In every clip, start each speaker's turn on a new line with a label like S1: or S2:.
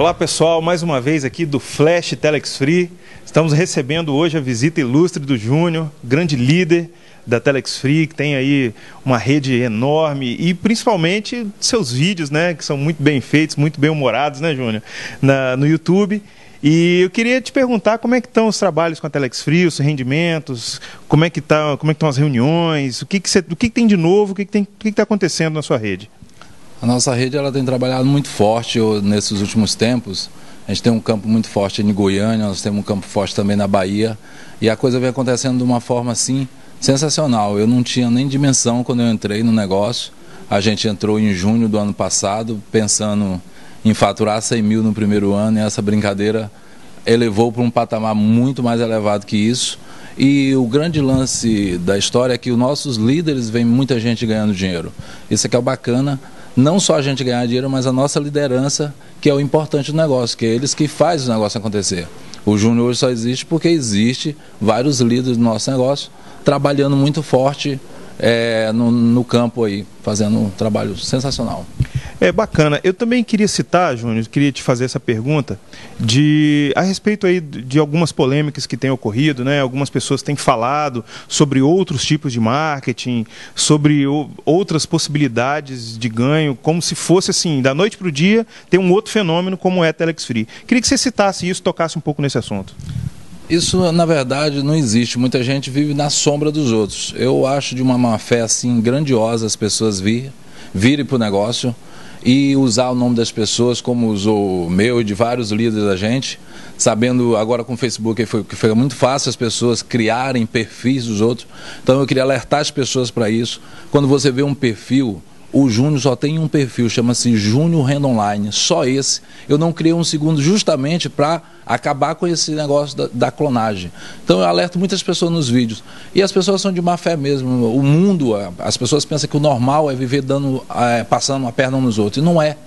S1: Olá pessoal, mais uma vez aqui do Flash Telex Free. Estamos recebendo hoje a visita ilustre do Júnior, grande líder da Telex Free, que tem aí uma rede enorme e principalmente seus vídeos, né, que são muito bem feitos, muito bem humorados, né, Júnior, no YouTube. E eu queria te perguntar como é que estão os trabalhos com a Telex Free, os rendimentos, como é que estão as reuniões, o que tem de novo, o que está acontecendo na sua rede?
S2: A nossa rede ela tem trabalhado muito forte nesses últimos tempos. A gente tem um campo muito forte em Goiânia, nós temos um campo forte também na Bahia. E a coisa vem acontecendo de uma forma assim sensacional. Eu não tinha nem dimensão quando eu entrei no negócio. A gente entrou em junho do ano passado pensando em faturar 100 mil no primeiro ano e essa brincadeira elevou para um patamar muito mais elevado que isso. E o grande lance da história é que os nossos líderes veem muita gente ganhando dinheiro. Isso aqui é o bacana. Não só a gente ganhar dinheiro, mas a nossa liderança, que é o importante do negócio, que é eles que fazem o negócio acontecer. O Júnior hoje só existe porque existe vários líderes do nosso negócio trabalhando muito forte no campo aí, fazendo um trabalho sensacional.
S1: É bacana. Eu também queria citar, Júnior, queria te fazer essa pergunta a respeito aí de algumas polêmicas que têm ocorrido, né? Algumas pessoas têm falado sobre outros tipos de marketing, sobre outras possibilidades de ganho, como se fosse assim, da noite para o dia, ter um outro fenômeno como é a Telex Free. Queria que você citasse isso, tocasse um pouco nesse assunto.
S2: Isso, na verdade, não existe. Muita gente vive na sombra dos outros. Eu acho de uma má fé assim grandiosa as pessoas virem para o negócio e usar o nome das pessoas como usou o meu e de vários líderes da gente, sabendo agora com o Facebook que foi muito fácil as pessoas criarem perfis dos outros. Então eu queria alertar as pessoas para isso. Quando você vê um perfil, o Júnior só tem um perfil, chama-se Júnior Renda Online, só esse. Eu não criei um segundo justamente para acabar com esse negócio da clonagem. Então eu alerto muitas pessoas nos vídeos. E as pessoas são de má fé mesmo. O mundo, as pessoas pensam que o normal é viver passando a perna uns nos outros. E não é.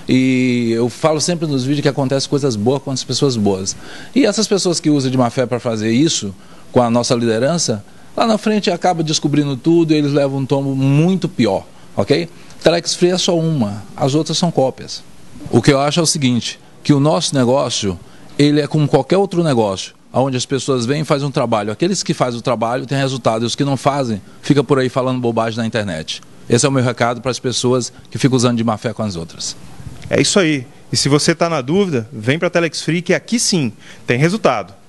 S2: E eu falo sempre nos vídeos que acontecem coisas boas com as pessoas boas. E essas pessoas que usam de má fé para fazer isso com a nossa liderança, lá na frente acaba descobrindo tudo e eles levam um tombo muito pior. Ok? Telex Free é só uma, as outras são cópias. O que eu acho é o seguinte, que o nosso negócio, ele é como qualquer outro negócio, onde as pessoas vêm e fazem um trabalho. Aqueles que fazem o trabalho têm resultado, e os que não fazem, ficam por aí falando bobagem na internet. Esse é o meu recado para as pessoas que ficam usando de má fé com as outras.
S1: É isso aí. E se você está na dúvida, vem para a Telex Free, que aqui sim tem resultado.